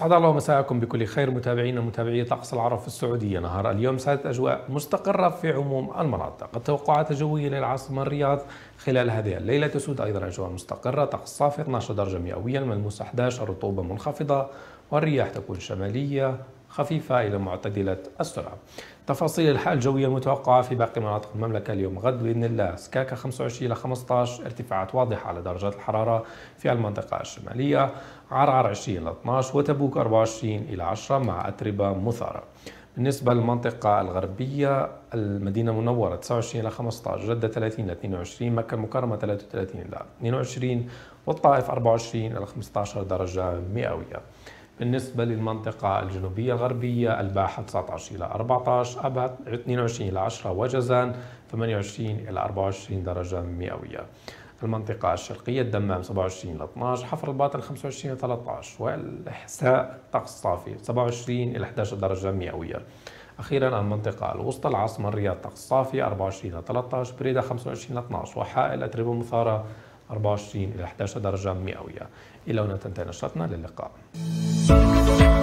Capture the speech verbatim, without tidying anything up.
أسعد الله مساءكم بكل خير متابعينا ومتابعي طقس العرب في السعودية. نهار اليوم سادت أجواء مستقرة في عموم المناطق. التوقعات الجوية للعاصمة الرياض خلال هذه الليلة تسود أيضا أجواء مستقرة، طقس صافي اثني عشر درجة مئوية، الملموس أحد عشر، الرطوبة منخفضة، والرياح تكون شمالية خفيفة إلى معتدلة السرعة. تفاصيل الحالة الجوية المتوقعة في باقي مناطق المملكة اليوم غد بإذن الله: سكاكا خمسة وعشرين إلى خمسة عشر، ارتفاعات واضحة على درجات الحرارة في المنطقة الشمالية، عرعر عشرين إلى اثني عشر، وتبوك أربعة وعشرين إلى عشرة مع أتربة مثارة. بالنسبة للمنطقة الغربية، المدينة المنورة تسعة وعشرين إلى خمسة عشر، جدة ثلاثين إلى اثنين وعشرين، مكة المكرمة ثلاثة وثلاثين إلى اثنين وعشرين، والطائف أربعة وعشرين إلى خمسة عشر درجة مئوية. بالنسبة للمنطقة الجنوبية الغربية، الباحة تسعة عشر إلى أربعة عشر، أبها اثنين وعشرين إلى عشرة، وجازان ثمانية وعشرين إلى أربعة وعشرين درجة مئوية. المنطقة الشرقية، الدمام سبعة وعشرين إلى اثني عشر، حفر الباطن خمسة وعشرين إلى ثلاثة عشر، والإحساء طقس صافي سبعة وعشرين إلى أحد عشر درجة مئوية. أخيرا المنطقة الوسطى، العاصمة الرياض طقس صافي أربعة وعشرين إلى ثلاثة عشر، بريدة خمسة وعشرين إلى اثني عشر، وحائل أتربة مثارة أربعة وعشرين إلى أحد عشر درجة مئوية. إلى هنا تنتهي نشرتنا، للقاء.